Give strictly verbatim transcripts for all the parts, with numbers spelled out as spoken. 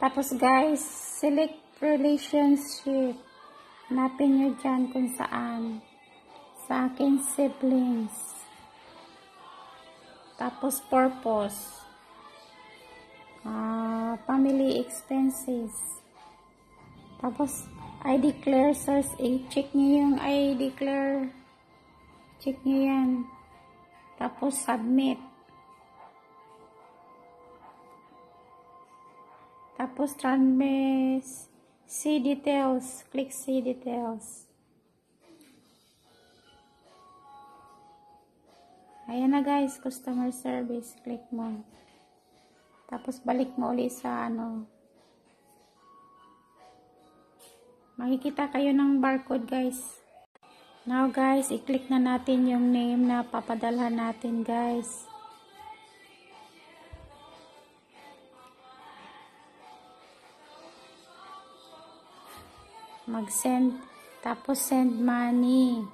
Tapos guys, select relationship. Hanapin nyo dyan kung saan. Sa akin, siblings. Tapos purpose. Uh, family expenses. Tapos, I declare source A. Check nyo yung I declare. Check nyo yan. Tapos, submit. Tapos, transmit. See details. Click see details. Ayan na guys, customer service. Click mo. Tapos, balik mo ulit sa ano. Makikita kayo ng barcode guys. Now guys, i-click na natin yung name na papadalhan natin guys. Mag-send. Tapos send money.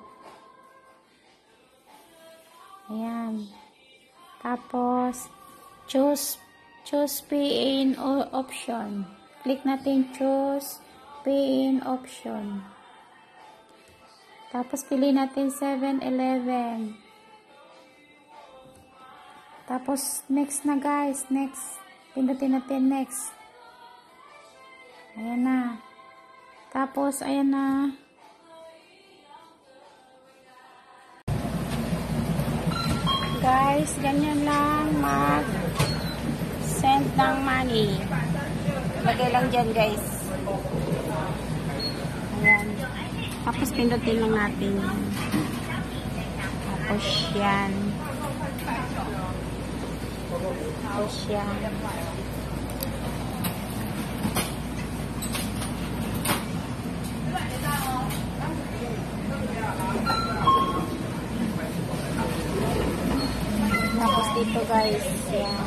Ayan. Tapos choose choose pay in option. Click natin choose pay in option. Tapos pili natin seven eleven. Tapos next na guys, next. Pindutin natin next. Ayan na. Tapos ayan na. Guys, ganyan lang mag send ng money. Lagay lang dyan guys. Ayan. Tapos pindutin lang natin yan. Tapos yan. Tapos yan. Tapos dito guys, yan.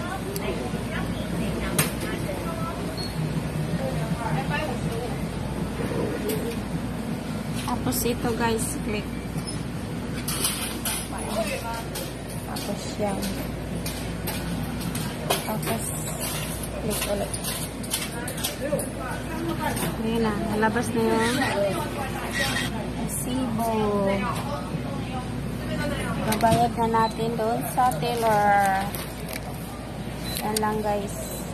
Tapos ito guys, click. Tapos yan. Tapos click ulit. Ayan na, nalabas na yun. Resibo. Nabayad na natin doon sa teller. Yan lang guys.